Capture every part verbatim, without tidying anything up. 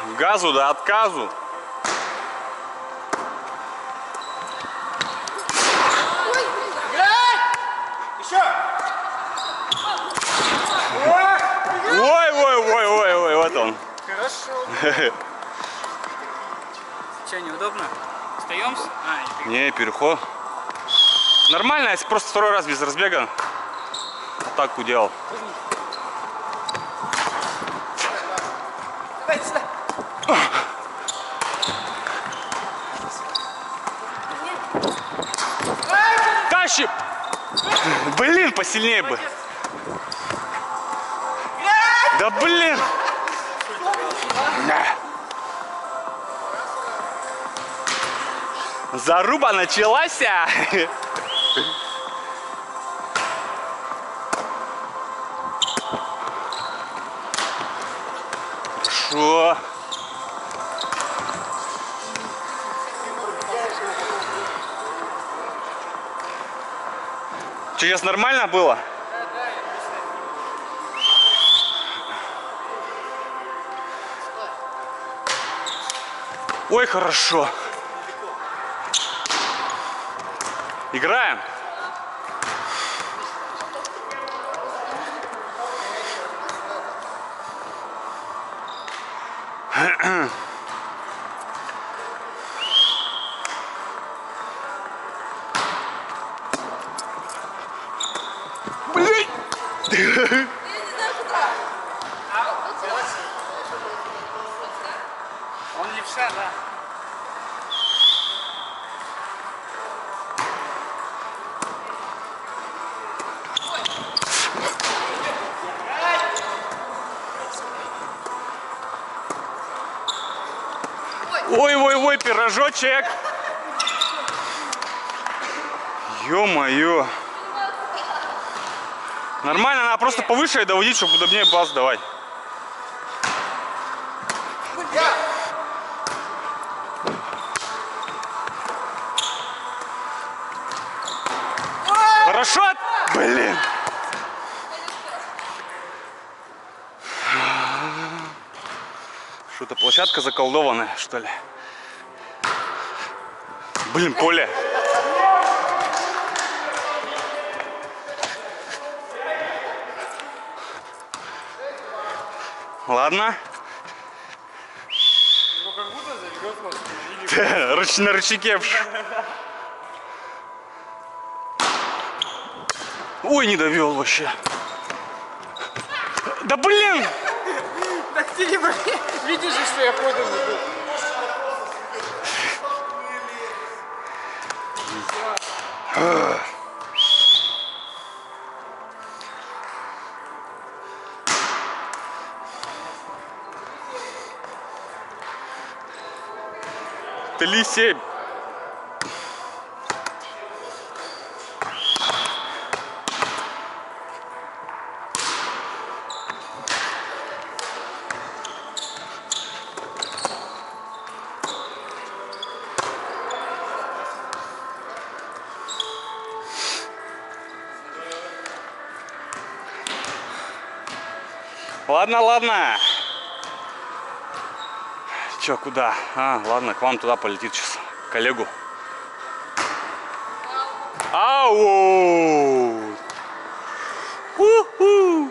Газу да отказу. Ой, ой, ой, ой, ой, вот он. Хорошо. Че, неудобно? Остаемся? А, не, переход. Нормально, если просто второй раз без разбега атаку делал. Давай сюда. Тащи! Блин, посильнее бы. Да блин! Заруба началась! Хорошо. Сейчас нормально было? Ой, хорошо. Играем. Блин! Он левша, да. Ой-ой-ой, пирожочек. Ё-моё. Нормально, надо просто повыше доводить, чтобы удобнее бас давать. Хорошо? Блин. Что-то площадка заколдованная, что ли? Блин, поле. Ладно. Ну как будто залегет вас. На рычаге. Ой, не довел вообще. Да блин! Так ты не видишь, что я ходом иду. Три семь. Ладно, ладно. Че, куда? А, ладно, к вам туда полетит сейчас. Коллегу. Ау! У-ху!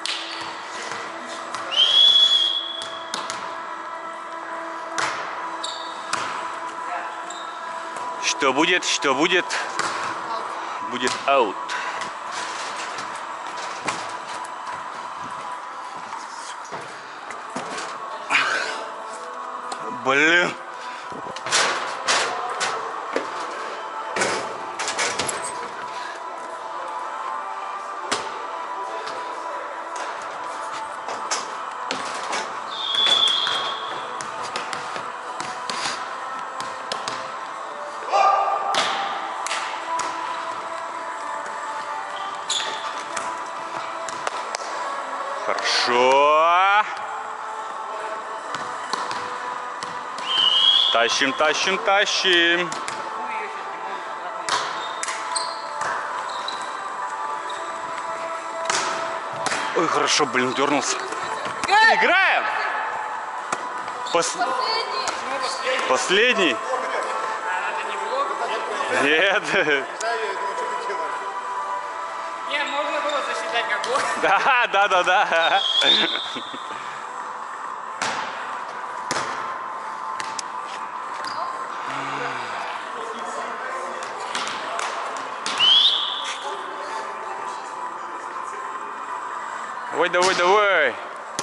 Что будет? Что будет? Будет аут. Блин. Хорошо. Тащим, тащим, тащим. Ой, хорошо, блин, дернулся. Играем! Пос... Последний? Это не влог? Нет. Не, можно было засчитать как влог. Да, да, да, да. Давай, давай, давай.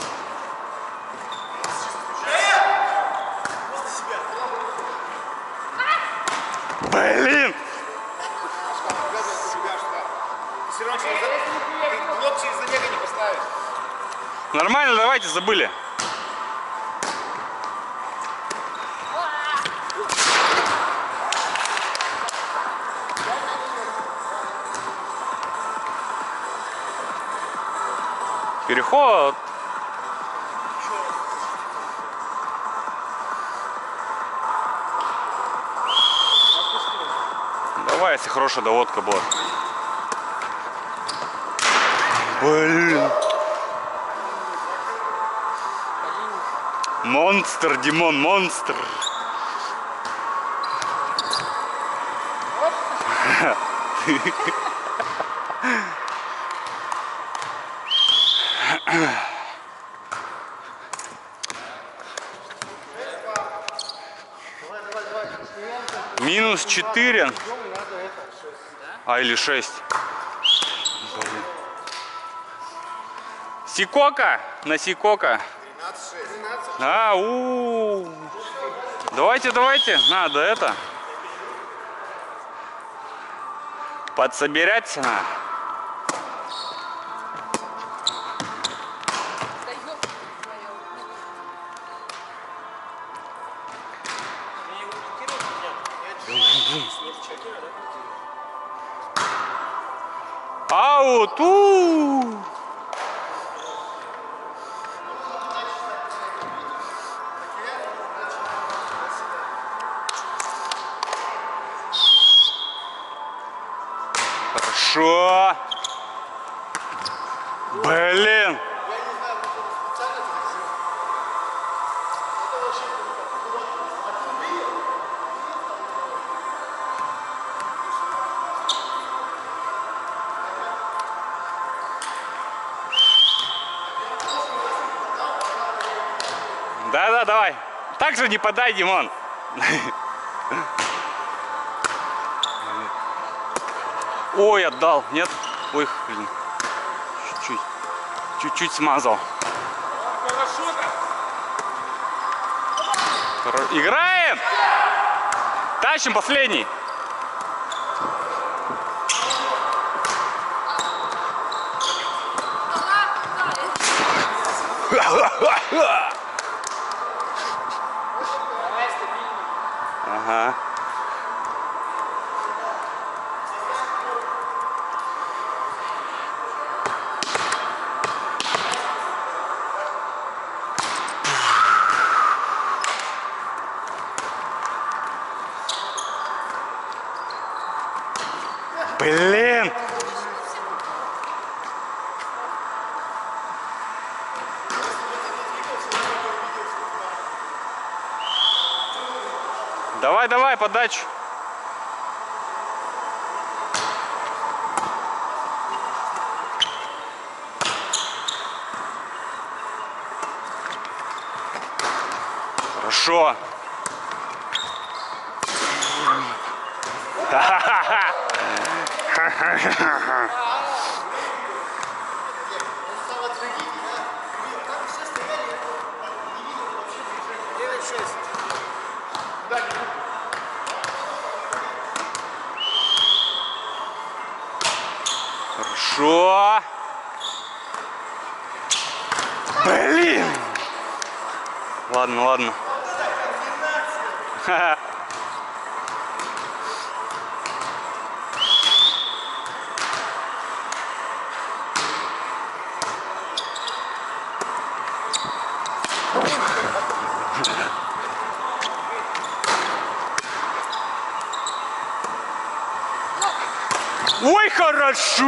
Блин! Все равно через за- блок через забега не поставишь. Нормально, давайте, забыли. Переход. Давай, если хорошая доводка была. Блин. Монстр, Димон, монстр. Минус четыре. А, или шесть. Блин. Сикока. На Сикока. А, у, -у, -у. Давайте, давайте. Надо это. Подсобираться. Аут! У! Хорошо. Блин. Да-да, давай. Так же не подай, Димон. Ой, отдал. Нет? Ой, блин. Чуть-чуть. Чуть-чуть смазал. Хоро... Играем! Тащим последний. Ага. Блин! Давай, давай, подачу. Хорошо. Хорошо. Блин. Ладно, ладно. Ой, хорошо!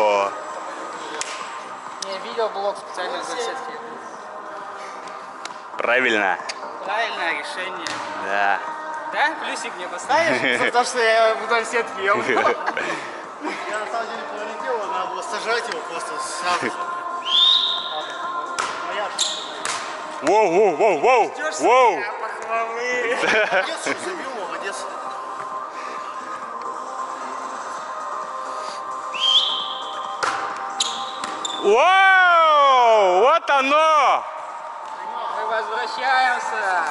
Не, видел блок специально для сетки. Правильно. Правильное решение. Да. Да? Плюсик мне поставишь? За то, что я вдоль сетки ел. Я на самом деле пролетел, надо было сажать его просто сразу. Воу, воу, воу, воу. Ждешь Воу. меня похвалы. Молодец, что забил, молодец. Воу, вот оно. Мы возвращаемся.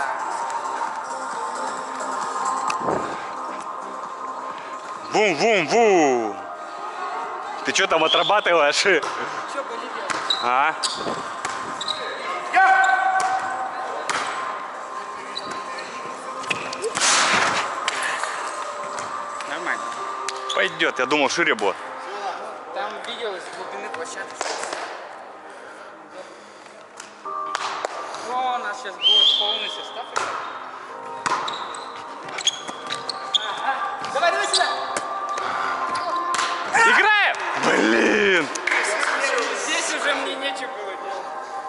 Бум-бум-бум. Ты что там отрабатываешь? Че, полетел? А? Нормально. Пойдет, я думал шире будет. Там видео из глубины площадки. О, у нас сейчас будет полный состав. Ага. Давай, давай сюда. Играем! Блин! Здесь уже мне нечего было делать.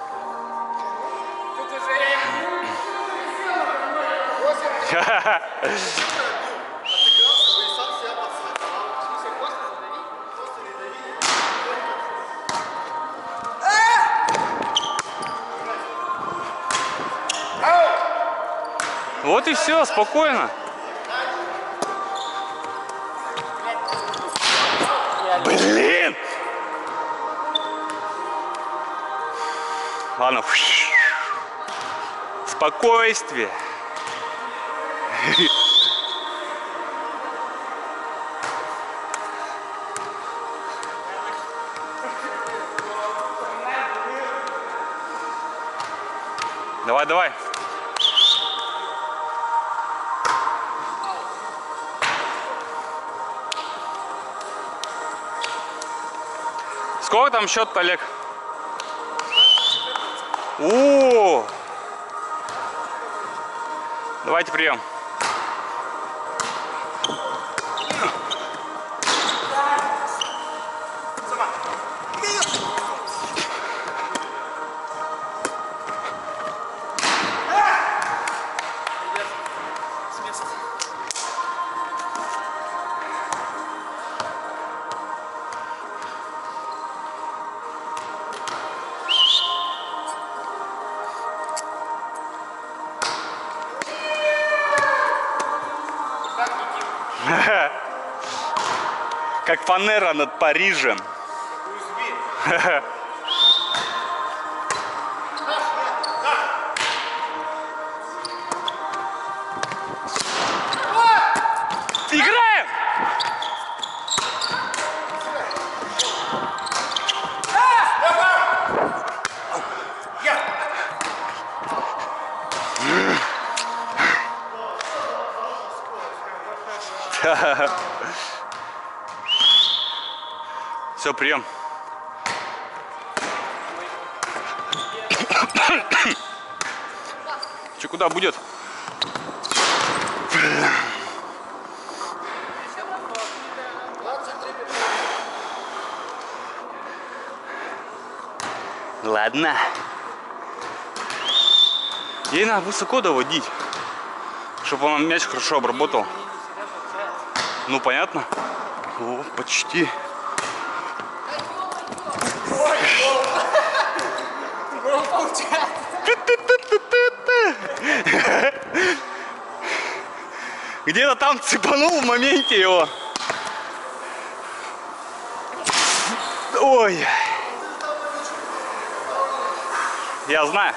Тут уже я им... Вот и все, спокойно. Блин! Ладно. Спокойствие. Давай, давай. Сколько там счет, Олег? О! Давайте прием. Как фанера над Парижем. Играем! Все, прием. Че, куда будет? Ладно. Ей надо высоко доводить, чтобы он мяч хорошо обработал. Ну, понятно? О, почти. Гол получается. Где-то там цепанул в моменте его. Ой. Я знаю.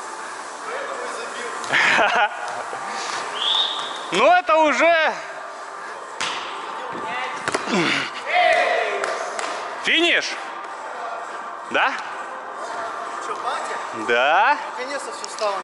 Ну это уже финиш. Да? Что, батя? Да. Наконец-то все стало.